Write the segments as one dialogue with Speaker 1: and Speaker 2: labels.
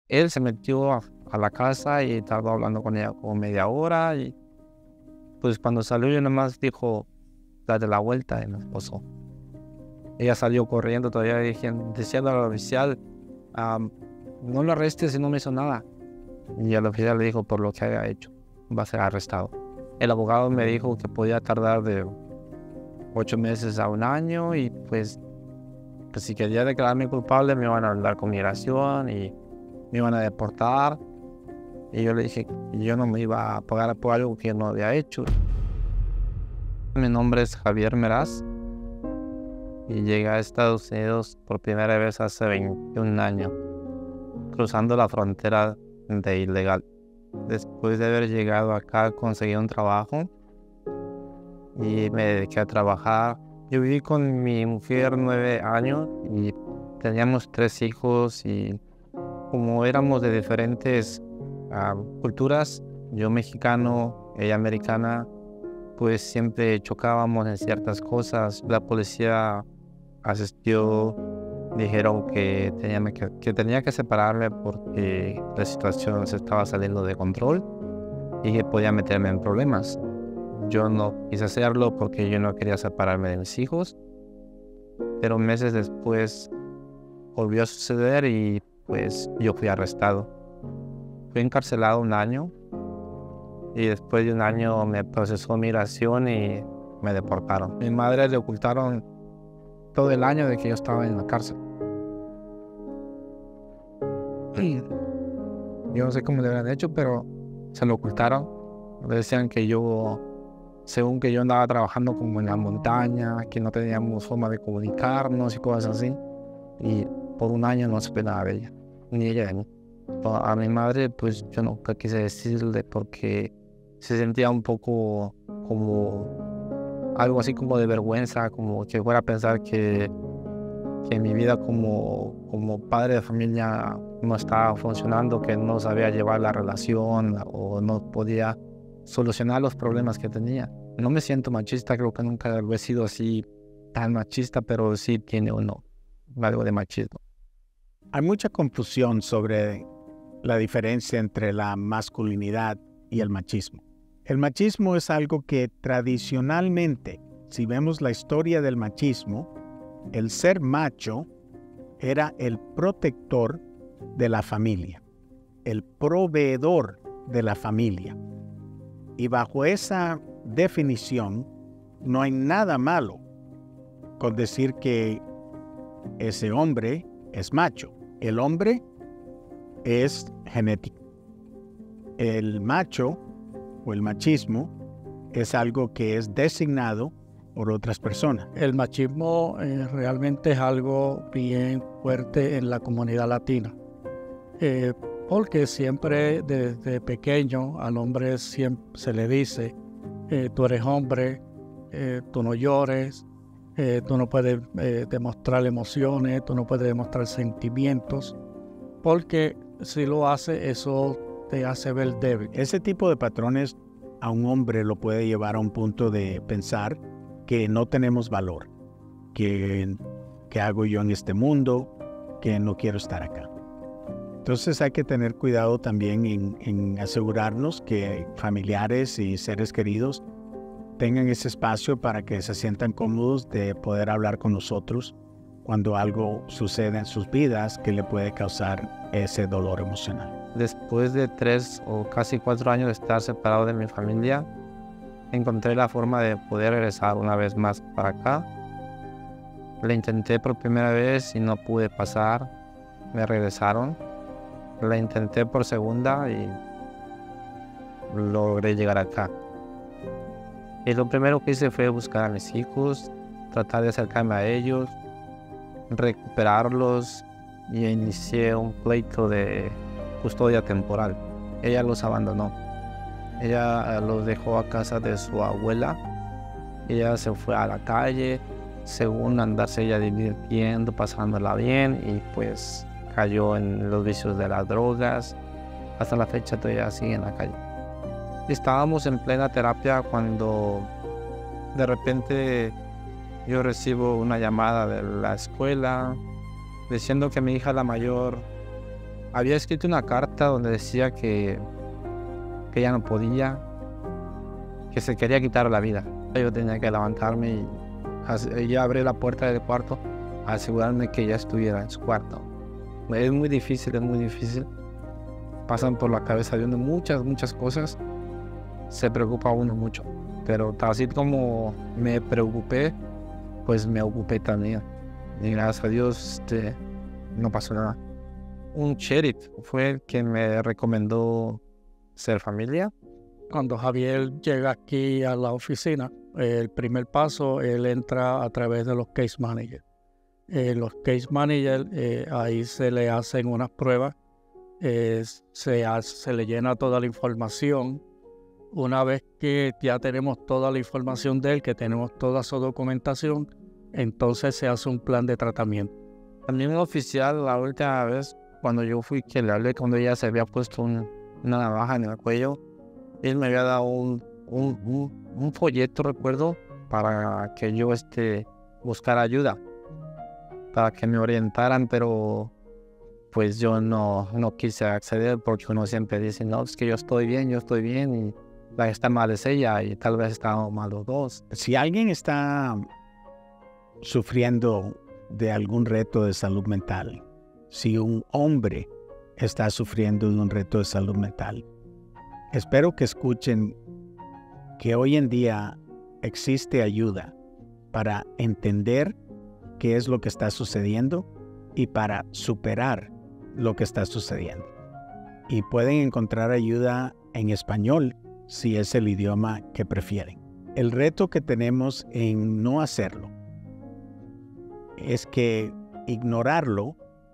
Speaker 1: Él se metió a la casa y tardó hablando con ella como media hora y pues cuando salió yo nomás dijo, date la vuelta y me esposó. Ella salió corriendo todavía diciendo al oficial, "Am, no lo arrestes y no me hizo nada". Y el oficial le dijo, por lo que haya hecho, va a ser arrestado. El abogado me dijo que podía tardar de 8 meses a 1 año y pues que si quería declararme culpable me iban a mandar con migración y me iban a deportar. Y yo le dije que yo no me iba a pagar por algo que no había hecho. Mi nombre es Javier Meraz y llegué a Estados Unidos por primera vez hace 21 años, cruzando la frontera de ilegal. Después de haber llegado acá, conseguí un trabajo y me dediqué a trabajar. Yo viví con mi mujer 9 años y teníamos 3 hijos y como éramos de diferentes culturas, yo mexicano, ella americana, pues siempre chocábamos en ciertas cosas. La policía asistió, dijeron que tenía que separarme porque la situación se estaba saliendo de control y que podía meterme en problemas. Yo no quise hacerlo porque yo no quería separarme de mis hijos, pero meses después volvió a suceder y pues yo fui arrestado. Fui encarcelado 1 año y después de 1 año me procesó migración y me deportaron. Mi madre le ocultaron todo el año de que yo estaba en la cárcel. Yo no sé cómo le habían hecho, pero se lo ocultaron. Le decían que según que yo andaba trabajando como en la montaña, que no teníamos forma de comunicarnos y cosas así. Y por 1 año no supe nada de ella, ni ella de mí. A mi madre, pues yo nunca quise decirle porque se sentía un poco como algo así como de vergüenza, como que fuera a pensar que mi vida como padre de familia no estaba funcionando, que no sabía llevar la relación o no podía solucionar los problemas que tenía. No me siento machista, creo que nunca lo he sido así tan machista, pero sí tiene algo de machismo.
Speaker 2: Hay mucha confusión sobre la diferencia entre la masculinidad y el machismo. El machismo es algo que tradicionalmente, si vemos la historia del machismo, el ser macho era el protector de la familia, el proveedor de la familia. Y bajo esa definición, no hay nada malo con decir que ese hombre es macho. El hombre es genético. El macho o el machismo es algo que es designado por otras personas.
Speaker 3: El machismo realmente es algo bien fuerte en la comunidad latina, porque siempre desde pequeño al hombre siempre se le dice, tú eres hombre, tú no llores, tú no puedes demostrar emociones, tú no puedes demostrar sentimientos, porque si lo hace, eso te hace ver débil.
Speaker 2: Ese tipo de patrones a un hombre lo puede llevar a un punto de pensar que no tenemos valor, que hago yo en este mundo, que no quiero estar acá. Entonces hay que tener cuidado también en asegurarnos que familiares y seres queridos tengan ese espacio para que se sientan cómodos de poder hablar con nosotros cuando algo sucede en sus vidas que le puede causar ese dolor emocional.
Speaker 1: Después de 3 o casi 4 años de estar separado de mi familia, encontré la forma de poder regresar una vez más para acá. La intenté por primera vez y no pude pasar, me regresaron. La intenté por segunda y logré llegar acá. Y lo primero que hice fue buscar a mis hijos, tratar de acercarme a ellos, recuperarlos y inicié un pleito de custodia temporal. Ella los abandonó. Ella los dejó a casa de su abuela. Ella se fue a la calle, según andarse ella divirtiendo, pasándola bien, y pues cayó en los vicios de las drogas. Hasta la fecha todavía sigue en la calle. Estábamos en plena terapia cuando de repente yo recibo una llamada de la escuela diciendo que mi hija la mayor había escrito una carta donde decía que ya no podía, que se quería quitar la vida. Yo tenía que levantarme y abrir la puerta del cuarto, asegurarme que ella estuviera en su cuarto. Es muy difícil, Pasan por la cabeza de uno muchas cosas. Se preocupa uno mucho. Pero así como me preocupé, pues me ocupé también. Y gracias a Dios no pasó nada. Un sheriff fue el que me recomendó ser familia.
Speaker 3: Cuando Javier llega aquí a la oficina, el primer paso, él entra a través de los case managers. Los case managers, ahí se le hacen unas pruebas, se le llena toda la información. Una vez que ya tenemos toda la información de él, que tenemos toda su documentación, entonces se hace un plan de tratamiento.
Speaker 1: También el oficial, la última vez, cuando yo fui, que le hablé, cuando ella se había puesto una navaja en el cuello, él me había dado un folleto, recuerdo, para que yo buscara ayuda, para que me orientaran, pero pues yo no quise acceder porque uno siempre dice, no, es que yo estoy bien, y la que está mal es ella, y tal vez estamos mal los dos.
Speaker 2: Si alguien está sufriendo de algún reto de salud mental, si un hombre está sufriendo de un reto de salud mental, espero que escuchen que hoy en día existe ayuda para entender qué es lo que está sucediendo y para superar lo que está sucediendo. Y pueden encontrar ayuda en español si es el idioma que prefieren. El reto que tenemos en no hacerlo es que ignorarlo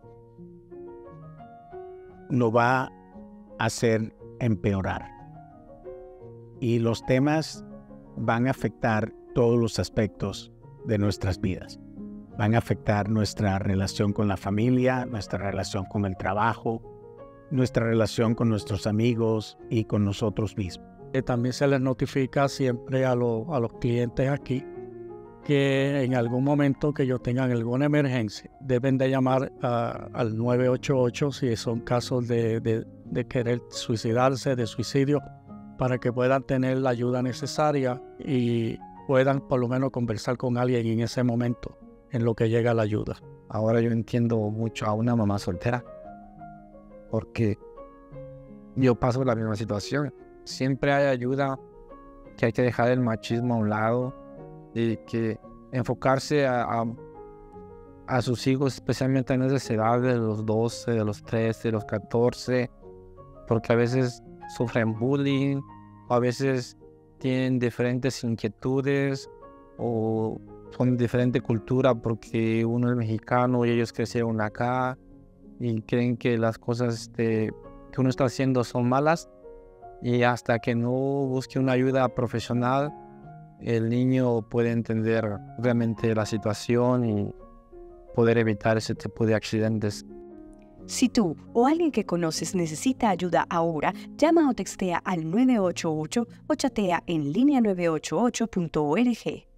Speaker 2: lo va a hacer empeorar. Y los temas van a afectar todos los aspectos de nuestras vidas. Van a afectar nuestra relación con la familia, nuestra relación con el trabajo, nuestra relación con nuestros amigos y con nosotros mismos.
Speaker 3: También se les notifica siempre a los clientes aquí que en algún momento que ellos tengan alguna emergencia, deben de llamar al 988 si son casos de querer suicidarse, de suicidio, para que puedan tener la ayuda necesaria y puedan por lo menos conversar con alguien en ese momento, en lo que llega la ayuda.
Speaker 1: Ahora yo entiendo mucho a una mamá soltera, porque yo paso la misma situación. Siempre hay ayuda, que hay que dejar el machismo a un lado y que enfocarse a sus hijos, especialmente en esas edades de los 12, de los 13, de los 14, porque a veces sufren bullying, o a veces tienen diferentes inquietudes o son de diferente cultura porque uno es mexicano y ellos crecieron acá y creen que las cosas que uno está haciendo son malas, y hasta que no busque una ayuda profesional el niño puede entender realmente la situación y poder evitar ese tipo de accidentes.
Speaker 4: Si tú o alguien que conoces necesita ayuda ahora, llama o textea al 988 o chatea en línea988.org.